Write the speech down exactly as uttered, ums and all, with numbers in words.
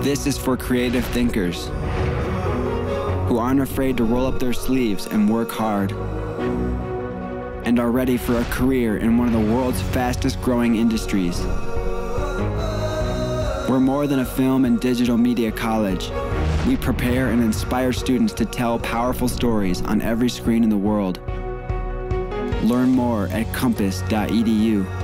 This is for creative thinkers who aren't afraid to roll up their sleeves and work hard, and are ready for a career in one of the world's fastest growing industries. We're more than a film and digital media college. We prepare and inspire students to tell powerful stories on every screen in the world. Learn more at compass dot e d u.